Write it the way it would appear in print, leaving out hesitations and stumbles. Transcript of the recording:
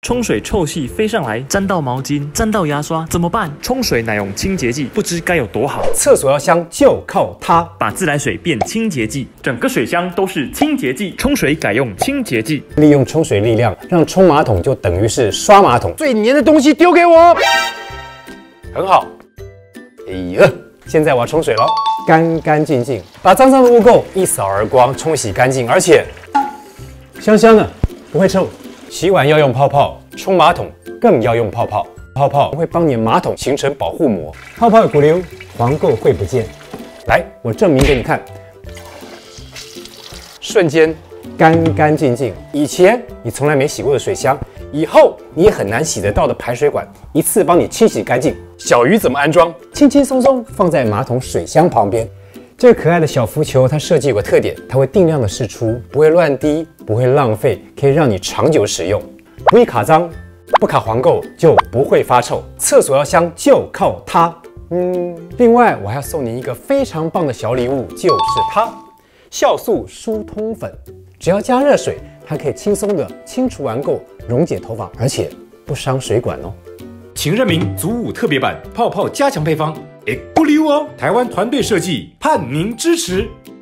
冲水臭气飞上来，沾到毛巾，沾到牙刷，怎么办？冲水乃用清洁剂，不知该有多好。 厕所要香就靠它， 把自来水变清洁剂，整个水箱都是清洁剂，冲水改用清洁剂， 利用冲水力量，让冲马桶就等于是刷马桶。最黏的东西丢给我，很好。哎呀，现在我要冲水了，干干净净，把脏脏的污垢一扫而光，冲洗干净，而且香香的，不会臭。洗碗要用泡泡，冲马桶更要用泡泡。泡泡会帮你马桶形成保护膜，泡泡不溜，黄垢会不见。来，我证明给你看，瞬间干干净净。以前你从来没洗过的水箱，以后你也很难洗得到的排水管，一次帮你清洗干净。小鱼怎么安装？轻轻松松放在马桶水箱旁边。这个可爱的小浮球，它设计有个特点，它会定量的释出，不会乱滴，不会浪费，可以让你长久使用，不会卡脏，不卡黄垢，就不会发臭。厕所要香就靠它。另外我还要送你一个非常棒的小礼物，就是它——酵素疏通粉。只要加热水，它可以轻松的清除顽垢，溶解头发，而且不伤水管哦。 情人名祖武特别版泡泡加强配方，不溜哦！台湾团队设计，盼您支持。